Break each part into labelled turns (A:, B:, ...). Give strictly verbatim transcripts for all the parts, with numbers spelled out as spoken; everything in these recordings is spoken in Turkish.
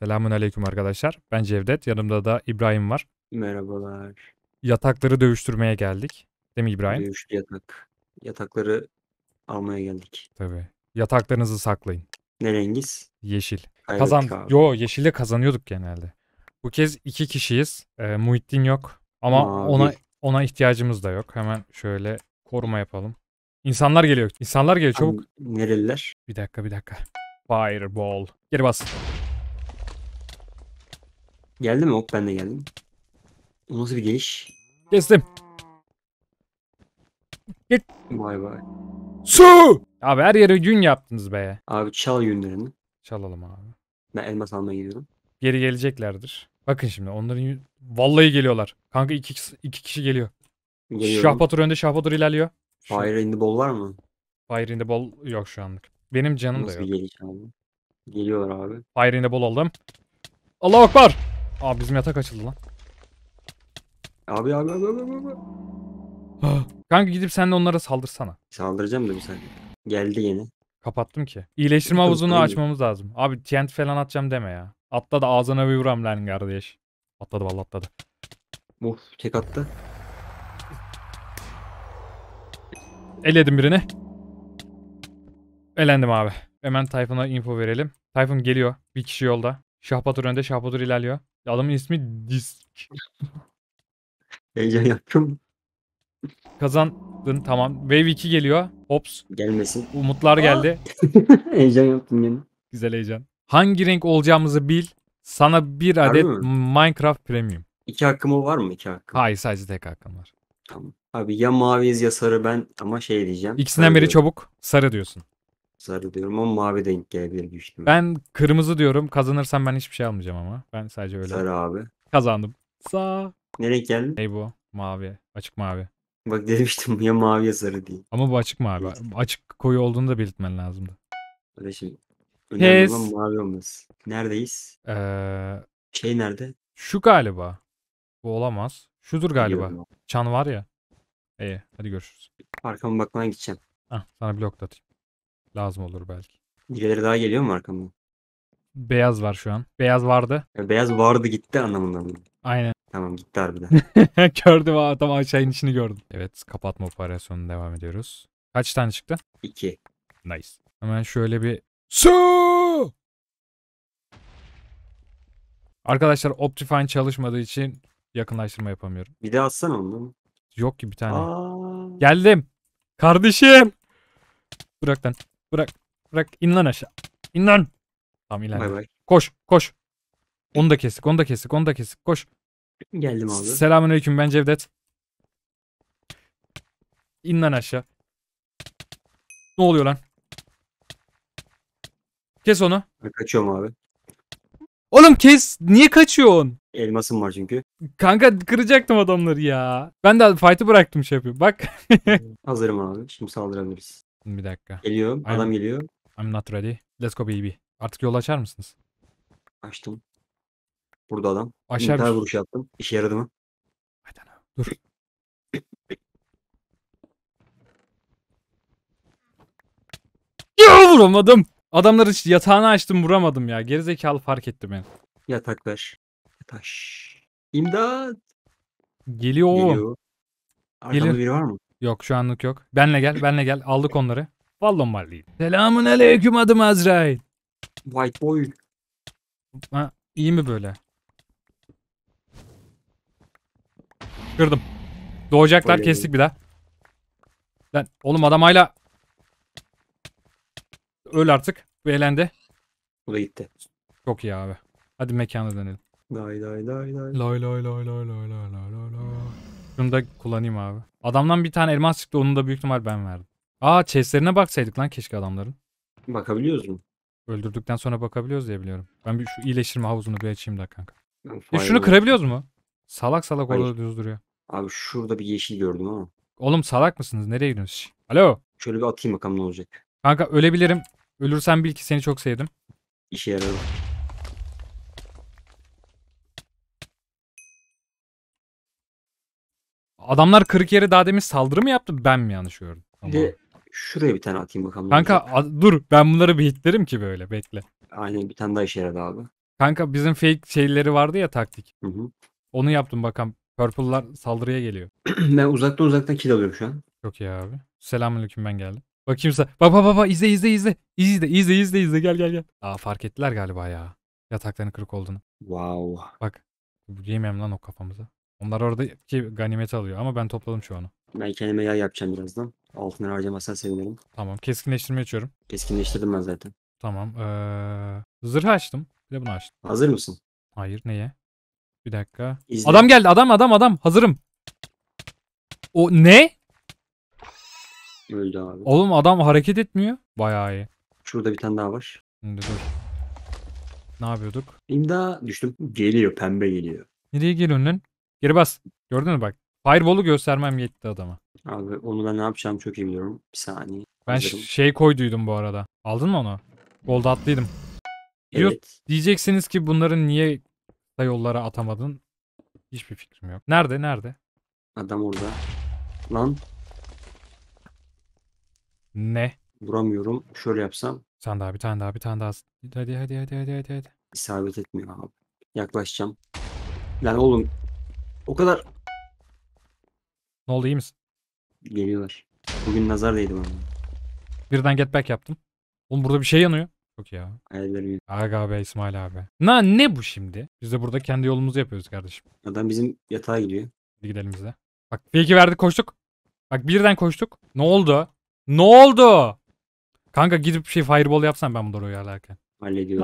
A: Selamünaleyküm arkadaşlar. Ben Cevdet. Yanımda da İbrahim var.
B: Merhabalar.
A: Yatakları dövüştürmeye geldik. Değil mi İbrahim?
B: Dövüşlü yatak. Yatakları almaya geldik.
A: Tabii. Yataklarınızı saklayın.
B: Ne rengiz?
A: Yeşil. Kazan.
B: Kaybettik abi.
A: Yo, yeşilde kazanıyorduk genelde. Bu kez iki kişiyiz. Ee, Muhittin yok. Ama ona
B: Mavi.
A: ona ihtiyacımız da yok. Hemen şöyle koruma yapalım. İnsanlar geliyor. İnsanlar geliyor
B: Abi,
A: çabuk.
B: nereliler?
A: Bir dakika bir dakika. Fireball. Geri bas.
B: Geldi mi? Ok ben de geldim. Bu nasıl bir geliş?
A: Kestim. Git.
B: Vay vay.
A: Su. Abi her yere gün yaptınız be.
B: Abi çal yünlerini.
A: Çalalım abi.
B: Ben elmas almaya gidiyorum.
A: Geri geleceklerdir. Bakın şimdi onların yü- vallahi geliyorlar. Kanka iki, iki kişi geliyor.
B: Geliyorum.
A: Şahbatur önde, Şahbatur ilerliyor. Şu
B: Fire in the ball var mı?
A: Fire in the Ball yok şu anlık. Benim canım da
B: Nasıl bir
A: yok.
B: geliş abi? Geliyorlar abi.
A: Fire in the Ball aldım. Allahu Ekber. Aa bizim yatak açıldı lan.
B: Abi abi abi abi abi.
A: Kanka gidip sen de onlara saldırsana.
B: Saldıracağım da bir saniye. Geldi yine.
A: Kapattım ki. İyileştirme
B: Sıkıntı
A: havuzunu
B: değil.
A: açmamız lazım. Abi T N T falan atacağım deme ya. Atla da ağzına bir vuram lan kardeş. Atladı vallahi atladı.
B: Of tek attı.
A: Eledim birini. Elendim abi. Hemen Tayfun'a info verelim. Tayfun geliyor. Bir kişi yolda. Şahbatur önde. Şahbatur ilerliyor. Adamın ismi Disk.
B: Heyecan yaptım.
A: Kazandın tamam. Wave iki geliyor. Hops.
B: Gelmesin.
A: Umutlar
B: Aa!
A: geldi.
B: Heyecan yaptım yine.
A: Güzel heyecan. Hangi renk olacağımızı bil. Sana bir
B: Harbi
A: adet
B: mi?
A: Minecraft Premium.
B: İki hakkım o var mı? İki hakkım.
A: Hayır sadece tek hakkın var.
B: Tamam. Abi ya maviyiz ya sarı ben ama şey diyeceğim.
A: İkisinden
B: Sarı
A: biri
B: diyorum.
A: çabuk. Sarı diyorsun.
B: Sarı diyorum ama mavi denk gelebilir büyük ihtimal.
A: Ben kırmızı diyorum. Kazanırsam ben hiçbir şey almayacağım ama. Ben sadece öyle.
B: Sarı abi.
A: Kazandım. Sağ.
B: Ne renk geldi?
A: Ney bu? Mavi. Açık mavi.
B: Bak demiştim ya mavi ya sarı diye.
A: Ama bu açık mavi. Açık koyu olduğunu da belirtmen lazımdı.
B: Kardeşim önemli olan
A: Pes.
B: mavi olması. Neredeyiz?
A: Ee,
B: Şey nerede?
A: şu galiba. Bu olamaz. Şudur galiba.
B: Biliyorum.
A: Çan var ya. İyi. Hadi görüşürüz.
B: Arkama bakmaya gideceğim.
A: Ah, sana blok da atayım. Lazım olur belki.
B: Birileri daha geliyor mu arkamdan?
A: Beyaz var şu an. Beyaz vardı.
B: Ya beyaz vardı gitti anlamında mı?
A: Aynen.
B: Tamam gitti harbiden.
A: Gördüm ha. Tam aşağı inişini gördüm. Evet. Kapatma operasyonuna devam ediyoruz. Kaç tane çıktı?
B: İki.
A: Nice. Hemen şöyle bir... Su! Arkadaşlar Optifine çalışmadığı için yakınlaştırma yapamıyorum.
B: Bir daha atsana onu.
A: Yok ki bir tane.
B: Aa.
A: Geldim. Kardeşim. Bırak lan. Bırak. Bırak. İn lan aşağı. İn lan. Tamam
B: Bay
A: ilerle.
B: bay.
A: Koş. Koş. Onu da kestik. Onu da kestik. Onu da kestik. Koş.
B: Geldim abi.
A: Selamünaleyküm. Ben Cevdet. İn lan aşağı. Ne oluyor lan? Kes onu.
B: Ben kaçıyorum abi.
A: Oğlum kes. Niye kaçıyorsun?
B: Elmasım var çünkü.
A: Kanka kıracaktım adamları ya. Ben de fight'ı bıraktım şey yapıyorum. Bak.
B: Hazırım abi. Şimdi saldırabiliriz.
A: Bir dakika.
B: Geliyor. Adam
A: I'm,
B: geliyor.
A: I'm not ready. Let's go baby. Artık yol açar mısınız?
B: Açtım. Burada adam.
A: Aşağı
B: İntihar
A: bir...
B: vuruşu yaptım. İşe yaradı mı?
A: I don't know. Dur. Ya vuramadım. Adamların yatağını açtım vuramadım ya. Gerizekalı fark etti beni.
B: Yatak ver. Taş. İmdat.
A: Geliyor oğlum.
B: Geliyor. Arkamda
A: Geliyor.
B: biri var mı?
A: Yok şu anlık yok. Benle gel, benle gel. Aldık onları. Vallahi malliyim. Selamun aleyküm adım Azrail.
B: White boy.
A: Ha, iyi mi böyle? Kırdım. Doğacaklar
B: Öyle
A: kestik bir daha. Lan oğlum adam hala... Öl artık. Bu elendi.
B: Bu da gitti.
A: Çok iyi abi. Hadi mekana dönelim.
B: Day day day day.
A: Lay lay lay lay lay lay lay lay lay. Şunu da kullanayım abi. Adamdan bir tane elmas çıktı. Onu da büyük ihtimal ben verdim. Aa chestlerine baksaydık lan keşke adamların.
B: Bakabiliyoruz mu?
A: Öldürdükten sonra bakabiliyoruz diye biliyorum. Ben bir şu iyileştirme havuzunu bir açayım da kanka.
B: Ben
A: E şunu
B: fireball-
A: kırabiliyoruz mu? Salak salak
B: Hayır.
A: orada düz duruyor.
B: Abi şurada bir yeşil gördüm ama.
A: Oğlum salak mısınız? Nereye gidiyorsunuz? Şş. Alo.
B: Şöyle bir atayım bakalım ne olacak.
A: Kanka ölebilirim. Ölürsem bil ki seni çok sevdim.
B: İşe yaradı.
A: Adamlar kırık yere daha demin saldırı mı yaptı? Ben mi yanlış gördüm?
B: Bir de şuraya bir tane atayım bakalım ne
A: Kanka
B: olacak.
A: a- dur ben bunları bir hitlerim ki böyle bekle.
B: Aynen bir tane daha işe yaradı abi.
A: Kanka bizim fake şeyleri vardı ya taktik.
B: Hı hı.
A: Onu yaptım bakalım. Purple'lar saldırıya geliyor.
B: Ben uzaktan uzaktan kill alıyorum şu an.
A: Çok iyi abi. Selamünaleyküm ben geldim. Bakayım sen. Bak bak bak bak izle izle izle. İzle izle izle izle gel gel gel. Aa fark ettiler galiba ya. Yatakların kırık olduğunu.
B: Wow.
A: Bak. Bu giymem lan o kafamıza. Onlar oradaki ganimeti alıyor ama ben topladım şu anı.
B: Ben kendime yay yapacağım birazdan. Altınları harcamazsan sevinirim.
A: Tamam keskinleştirme açıyorum.
B: Keskinleştirdim ben zaten.
A: Tamam. Ee, zırhı açtım. Bir de bunu açtım.
B: Hazır mısın?
A: Hayır neye? Bir dakika.
B: İzle.
A: Adam geldi adam adam adam. Hazırım. O ne?
B: Öldü abi.
A: Oğlum adam hareket etmiyor. Bayağı iyi.
B: Şurada bir tane daha var.
A: Şimdi dur. Ne yapıyorduk?
B: İmda düştüm. Geliyor, pembe geliyor.
A: Nereye geliyorsun lan? Geri bas. Gördün mü bak. Fireball'u göstermem yetti adama.
B: Abi onu ben ne yapacağımı çok iyi biliyorum. Bir saniye.
A: Ben ş-
B: Hazırım.
A: şey koyduydum bu arada. Aldın mı onu? Gold atlıydım. Diyor,
B: Evet.
A: diyeceksiniz ki bunların niye da yollara atamadın? Hiçbir fikrim yok. Nerede? Nerede?
B: Adam orada. Lan
A: Ne?
B: vuramıyorum. Şöyle yapsam
A: Sen daha bir tane daha bir tane daha. Hadi hadi hadi hadi hadi hadi.
B: isabet etmiyor abi. Yaklaşacağım. Lan oğlum o kadar
A: Ne oldu iyi misin?
B: geliyorlar. Bugün nazar değdi bana.
A: Birden get back yaptım. Oğlum burada bir şey yanıyor. Çok ya.
B: Hayallerim yok.
A: Aga be İsmail abi. Na ne bu şimdi? Biz de burada kendi yolumuzu yapıyoruz kardeşim.
B: Adam bizim yatağa gidiyor.
A: Hadi gidelim biz de. Bak fake'i verdik koştuk. Bak birden koştuk. Ne oldu? Ne oldu? Kanka gidip şey fireball yapsam ben bunları uyarlarken.
B: Hallediyor.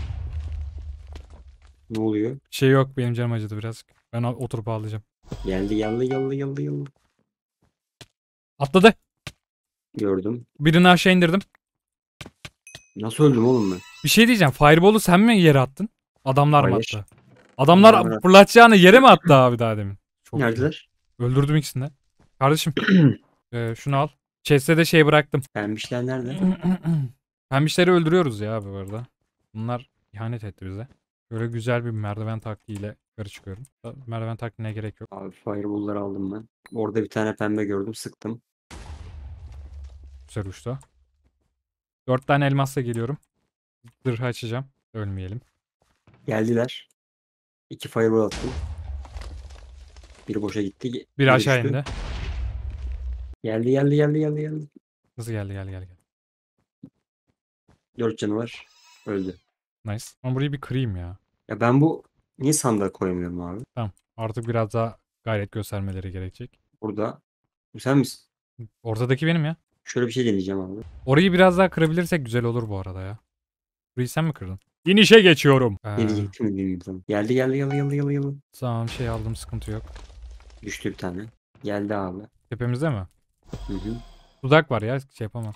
B: Ne oluyor?
A: Bir şey yok benim canım acıdı birazcık. Ben o- oturup ağlayacağım.
B: Geldi geldi geldi geldi geldi.
A: Atladı.
B: Gördüm.
A: Birini aşağı indirdim.
B: Nasıl öldüm oğlum ben?
A: Bir şey diyeceğim. Fireball'u sen mi yere attın? Adamlar mı
B: Hayır.
A: attı? Adamlar
B: Adamlar-
A: fırlatacağını yere mi attı abi daha demin? Çok iyi.
B: Neredeler?
A: Öldürdüm ikisini de. Kardeşim e, şunu al. Chest'e de şey bıraktım.
B: Pembişler nerede?
A: Pembişleri öldürüyoruz ya abi bu arada. Bunlar ihanet etti bize. Böyle güzel bir merdiven taktiğiyle yukarı çıkıyorum. Merdiven taktiğine gerek yok.
B: Abi fireball'ları aldım ben. Orada bir tane pembe gördüm. Sıktım.
A: Güzel uçtu. Dört tane elmasla geliyorum. Zırhı açacağım. Ölmeyelim.
B: Geldiler. İki fireball attım. Biri boşa gitti.
A: Biri
B: Biri
A: aşağı
B: düştü.
A: indi.
B: Geldi geldi geldi geldi geldi.
A: Nasıl geldi geldi geldi. geldi.
B: Dört canı var. Öldü.
A: Nice. Ama burayı bir kırayım ya.
B: Ya ben bu niye sandığa koyamıyorum abi?
A: Tamam. Artık biraz daha gayret göstermeleri gerekecek.
B: Burada. Bu sen misin?
A: Ortadaki benim ya.
B: Şöyle bir şey deneyeceğim abi.
A: Orayı biraz daha kırabilirsek güzel olur bu arada ya. Burayı sen mi kırdın? İnişe geçiyorum. Ee,
B: Gelecektim mi bilmiyorum. Tamam. Geldi geldi geldi geldi geldi geldi.
A: tamam şey aldım sıkıntı yok.
B: Düştü bir tane. Geldi abi.
A: Tepemizde mi?
B: Hı hı.
A: Dudak var ya şey yapamaz.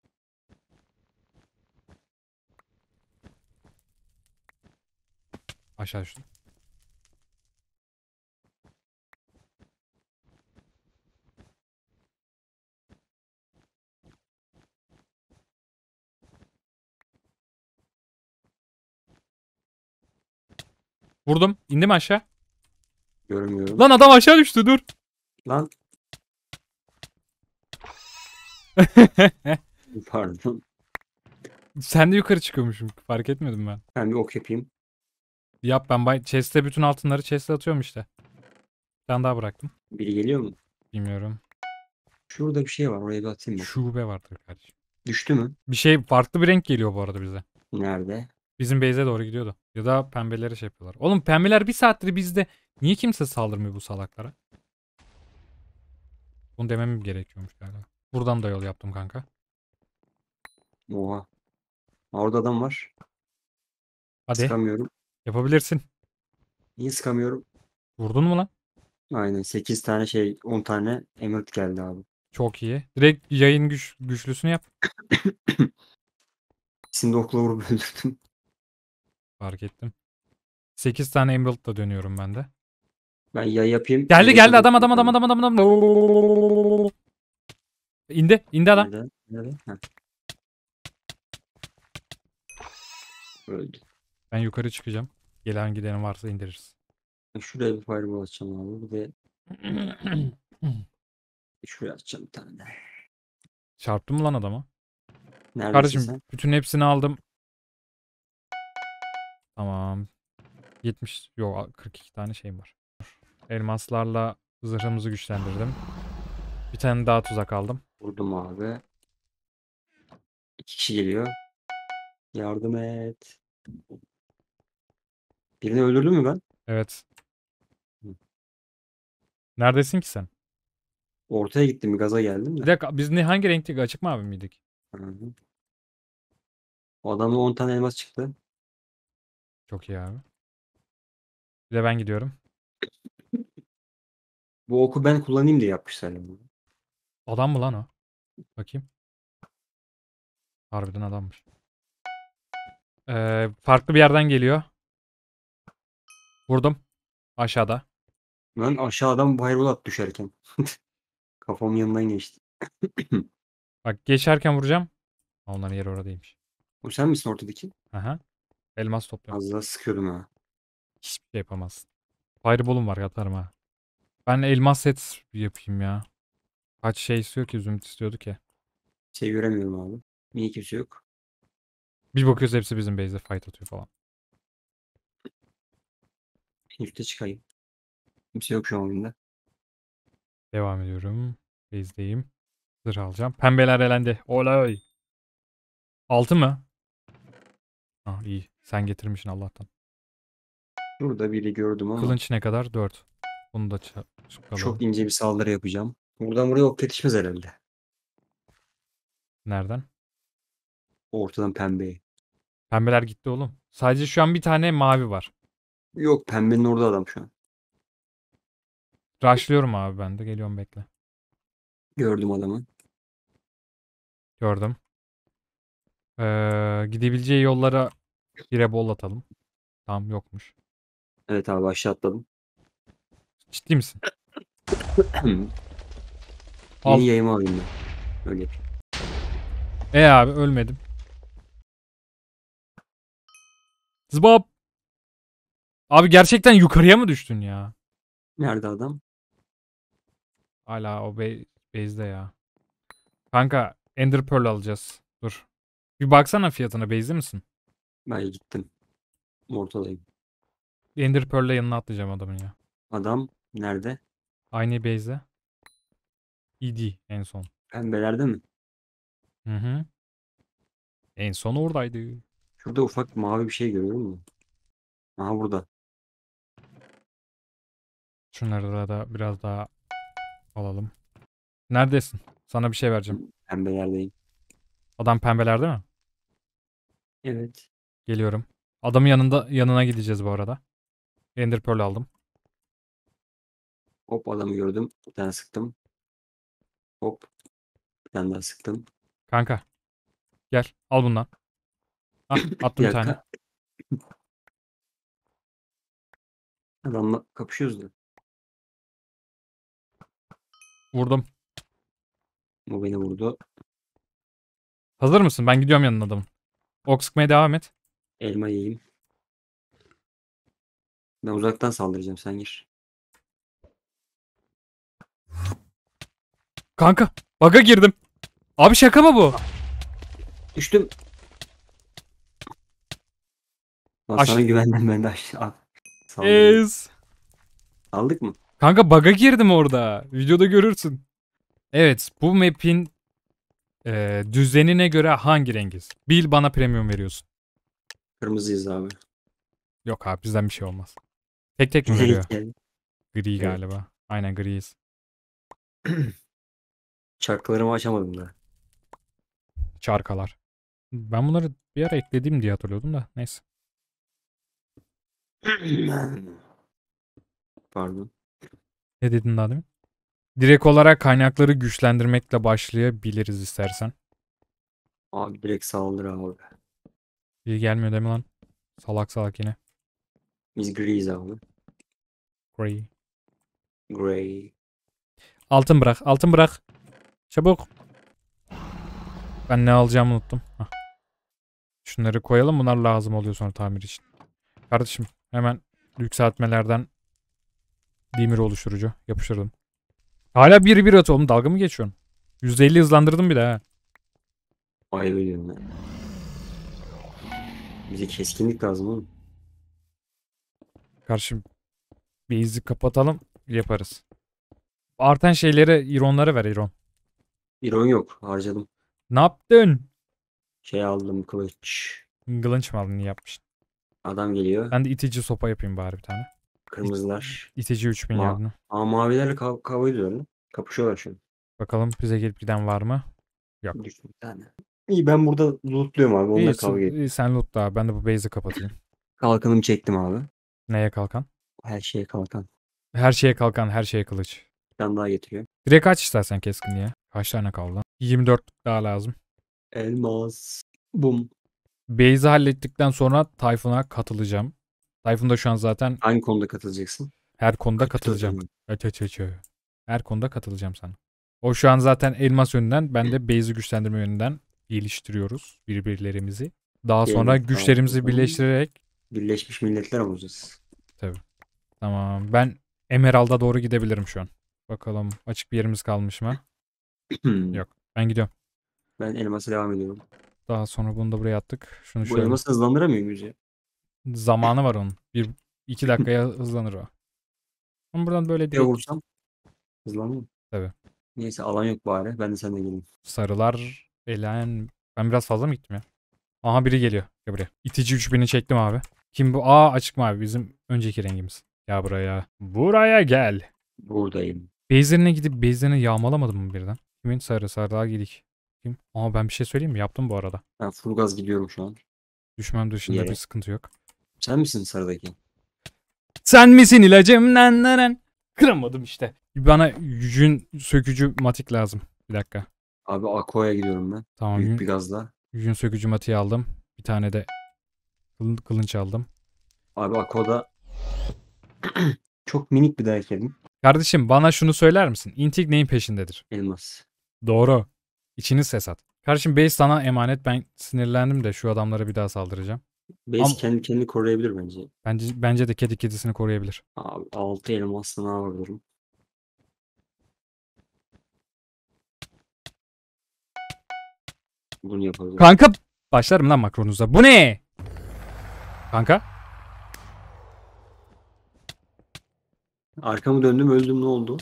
A: Aşağı düştü. Vurdum. İndim aşağı.
B: Görmüyorum.
A: Lan adam aşağı düştü dur.
B: Lan. Pardon.
A: Sen de yukarı çıkıyormuşum. Fark etmedim ben.
B: Ben bir ok yapayım.
A: Yap ben bay chest'e bütün altınları chest'e atıyorum işte. Bir tane daha bıraktım.
B: Biri geliyor mu?
A: Bilmiyorum.
B: Şurada bir şey var. Oraya bir atayım bak.
A: Şube vardır kardeşim.
B: Düştü mü?
A: Bir şey farklı bir renk geliyor bu arada bize.
B: Nerede?
A: Bizim base'e doğru gidiyordu. Ya da pembeleri şey yapıyorlar. Oğlum pembeler bir saattir bizde. Niye kimse saldırmıyor bu salaklara? Bunu demem gerekiyormuş galiba. Buradan da yol yaptım kanka.
B: Oha. Orada adam var.
A: Hadi
B: Sıkamıyorum.
A: yapabilirsin.
B: Niye sıkamıyorum?
A: Vurdun mu lan?
B: Aynen. sekiz tane şey on tane emerald geldi abi.
A: Çok iyi. Direkt yayın güç, güçlüsünü yap.
B: İkisini de okla vurup öldürdüm.
A: Fark ettim. sekiz tane emerald'la dönüyorum ben de.
B: Ben yay yapayım.
A: Geldi
B: Direkt
A: geldi adam
B: öldürdüm
A: adam adam
B: tabii.
A: adam adam adam. İndi indi adam.
B: Nerede? Nerede? Heh. Öldü.
A: Ben yukarı çıkacağım. Gelen giden varsa indiririz.
B: Şuraya bir fireball atacağım abi. Bir de şuraya atacağım bir tane de.
A: Çarptım mı lan adama?
B: Neredesin
A: Kardeşim
B: sen?
A: bütün hepsini aldım. Tamam. yetmiş yok kırk iki tane şeyim var. Elmaslarla zırhımızı güçlendirdim. Bir tane daha tuzak aldım.
B: Vurdum abi. İki kişi geliyor. Yardım et. Birini öldürdün mü ben?
A: Evet.
B: Hı.
A: Neredesin ki sen?
B: Ortaya gittim, bir gaza geldim
A: Bir
B: de.
A: dakika biz ne hangi renkteki açık mavi miydik?
B: Hı hı. O adamda on tane elmas çıktı.
A: Çok iyi abi. Bir de ben gidiyorum.
B: Bu oku ben kullanayım diye yapmışlar yani.
A: Adam mı lan o? Bakayım. Harbiden adammış. Ee, farklı bir yerden geliyor. Vurdum. Aşağıda.
B: Ben aşağıdan fireball at düşerken. Kafamın yanından geçti.
A: Bak geçerken vuracağım. Ha, onların yeri orada değilmiş.
B: O sen misin ortadaki?
A: Aha. Elmas topluyorum.
B: Az daha sıkıyordum ha.
A: Hiçbir şey yapamazsın. Fireball'um var yatarım ha. Ben elmas set yapayım ya. Kaç şey istiyor ki? Zümrüt istiyordu ki.
B: Şey göremiyorum abi. Niye kimse yok?
A: Bir bakıyoruz hepsi bizim base'de fight atıyor falan.
B: Üste çıkayım. Kimse yok şu an oyunda.
A: Devam ediyorum. Base'deyim. Zırh alacağım. Pembeler elendi. Olay. Altı mı? Ha iyi. Sen getirmişsin Allah'tan.
B: Burada biri gördüm ama
A: Kılınç ne kadar? Dört. Bunu da ça-
B: çok
A: çıkalım.
B: ince bir saldırı yapacağım. Buradan buraya ok yetişmez herhalde.
A: Nereden?
B: Ortadan pembeye.
A: Pembeler gitti oğlum. Sadece şu an bir tane mavi var.
B: Yok, pembenin orada adam şu an.
A: Rushlıyorum abi ben de. Geliyorum bekle.
B: Gördüm adamı.
A: Gördüm. Ee, gidebileceği yollara bir bol atalım. Tamam yokmuş.
B: Evet abi, aşağı atladım.
A: Ciddi misin? Al.
B: Yeni yayımı alayım ben. Öyle yapayım.
A: E abi ölmedim. Zıbap. Abi gerçekten yukarıya mı düştün ya?
B: Nerede adam?
A: Hala o be base'de ya. Kanka Ender Pearl alacağız. Dur. Bir baksana fiyatına base'de misin?
B: Ben gittim. Ortadayım.
A: Ender Pearl'le yanına atlayacağım adamın ya.
B: Adam nerede?
A: Aynı base'de. E D en son.
B: Pembelerde mi?
A: Hı hı. En son oradaydı.
B: Şurada ufak mavi bir şey görüyor musun? Aha, burada.
A: Şunları da biraz daha alalım. Neredesin? Sana bir şey vereceğim.
B: Pembelerdeyim.
A: Adam pembelerde mi?
B: Evet.
A: Geliyorum. Adamın yanında yanına gideceğiz bu arada. Ender Pearl aldım.
B: Hop, adamı gördüm. Bir tane sıktım. Hop. Bir tane daha sıktım.
A: Kanka gel al bundan. Ah
B: Bir
A: attım bir tane.
B: dakika. Adamla kapışıyoruz da.
A: Vurdum.
B: O beni vurdu.
A: Hazır mısın? Ben gidiyorum yanına adamın. Ok sıkmaya devam et.
B: Elma yiyeyim. Ben uzaktan saldıracağım. Sen gir.
A: Kanka bug'a girdim. Abi şaka mı bu?
B: Düştüm. Lan
A: Aş
B: sana güvendim ben de aşağı. Saldırdım.
A: Ez.
B: Aldık mı?
A: Kanka bug'a girdim orada. Videoda görürsün. Evet bu map'in e, düzenine göre hangi rengiz? Bil bana premium veriyorsun.
B: Kırmızıyız abi.
A: Yok abi bizden bir şey olmaz. Tek tek mi veriyor?
B: Gel.
A: Gri
B: Evet.
A: galiba. Aynen griyiz.
B: Çarklarımı açamadım da.
A: Çarkalar. Ben bunları bir ara ekledim diye hatırlıyordum da. Neyse.
B: Pardon.
A: Ne dedin daha demin? Direkt olarak kaynakları güçlendirmekle başlayabiliriz istersen.
B: Abi direkt saldır abi.
A: İyi gelmiyor değil mi lan? Salak salak yine.
B: Biz griyiz abi.
A: Grey.
B: Grey.
A: Altın bırak. Altın bırak. Çabuk. Ben ne alacağımı unuttum. Hah. Şunları koyalım. Bunlar lazım oluyor sonra tamir için. Kardeşim hemen yükseltmelerden demir oluşturucu yapıştırdım. Hala bir bir atıyor oğlum. Dalga mı geçiyorsun? yüzde elli hızlandırdım bir de ha.
B: Ayıp ediyorum ben. Bize keskinlik lazım oğlum.
A: Karşı base'i kapatalım. Yaparız. Artan şeyleri, ironları ver iron.
B: İron yok. Harcadım.
A: Ne yaptın?
B: Şey aldım kılıç.
A: Kılınç mı aldın? İyi yapmışsın.
B: Adam geliyor.
A: Ben de itici sopa yapayım bari bir tane.
B: Kırmızılar.
A: İtici üç bin
B: Ma
A: yardım.
B: Aa, mavilerle kav kavga ediyorlar. Kapışıyorlar şu an.
A: Bakalım bize gelip giden var mı? Yok.
B: Düştü bir tane. İyi ben burada lootluyorum abi.
A: İyi,
B: Onlar kavga ediyor.
A: iyi, sen loot da. Ben de bu base'i kapatayım.
B: Kalkanımı çektim abi.
A: Neye kalkan?
B: Her şeye kalkan.
A: Her şeye kalkan, her şeye kılıç.
B: Bir tane daha getiriyor.
A: Direkt aç istersen keskinliğe. Kaç tane kaldı? yirmi dört daha lazım.
B: Elmas. Bum.
A: Base'i hallettikten sonra Tayfun'a katılacağım. Tayfun da şu an zaten
B: Hangi konuda katılacaksın?
A: her konuda
B: kırk dört
A: katılacağım.
B: elmas.
A: Aç aç aç. Her konuda katılacağım sana. O şu an zaten elmas yönünden, ben de base'i güçlendirme yönünden geliştiriyoruz birbirlerimizi. Daha sonra
B: Gelin,
A: güçlerimizi
B: tamam.
A: birleştirerek
B: Birleşmiş Milletler olacağız.
A: tamam. Ben Emerald'a doğru gidebilirim şu an. Bakalım açık bir yerimiz kalmış mı? Yok. Ben gidiyorum.
B: Ben elmasa devam ediyorum.
A: Daha sonra bunu da buraya attık. Şunu
B: Bu
A: şöyle.
B: elması hızlandıramıyor muyuz ya?
A: Zamanı var onun. Bir iki dakikaya hızlanır o. Ama buradan böyle
B: Bir
A: direkt
B: vursam hızlanıyor.
A: tabii.
B: Neyse alan yok bari. Ben de seninle geleyim.
A: Sarılar, elen. Ben biraz fazla mı gittim ya? Aha biri geliyor. Gel buraya. İtici üç bini çektim abi. Kim bu? Aa açık mavi. Bizim önceki rengimiz. Ya buraya. Buraya gel.
B: Buradayım.
A: Base'lerine gidip base'lerini yağmalamadım mı birden? Kimin sarı sarığa gidik. Kim? Aa ben bir şey söyleyeyim mi? Yaptım bu arada.
B: Ben full gaz gidiyorum şu an.
A: Düşman dışında
B: Yere.
A: bir sıkıntı yok.
B: Sen misin sarıdaki?
A: Sen misin ilacım? Nen nen nen. Kıramadım işte. Bana yün sökücü matik lazım. Bir dakika.
B: Abi Aqua'ya gidiyorum ben.
A: Tamam.
B: Büyük
A: Yün,
B: bir gazla.
A: yün sökücü matiği aldım. Bir tane de kılın- kılınç aldım.
B: Abi Aqua'da çok minik bir dayak yedim.
A: Kardeşim bana şunu söyler misin? Intig neyin peşindedir?
B: Elmas.
A: Doğru. İçiniz sesat. Kardeşim base sana emanet. Ben sinirlendim de şu adamlara bir daha saldıracağım.
B: Base
A: Ama
B: kendi kendini koruyabilir bence.
A: bence, bence de kedi kedisini koruyabilir.
B: Abi altı elmasla ne yapabilirim? Bunu yapabilirim.
A: Kanka başlarım lan makronuza. Bu ne? Kanka?
B: Arkamı döndüm öldüm ne oldu?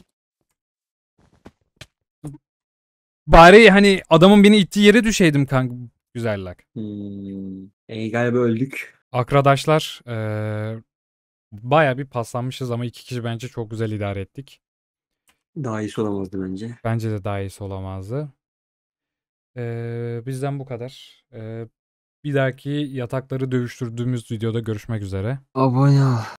A: Bari hani adamın beni ittiği yere düşeydim kanka. Güzel lak.
B: Hmm. E, galiba öldük.
A: Arkadaşlar eee baya bir paslanmışız ama iki kişi bence çok güzel idare ettik.
B: Daha iyisi olamazdı bence.
A: Bence de daha iyisi olamazdı. Eee, bizden bu kadar. Eee, bir dahaki yatakları dövüştürdüğümüz videoda görüşmek üzere.
B: Abone ol.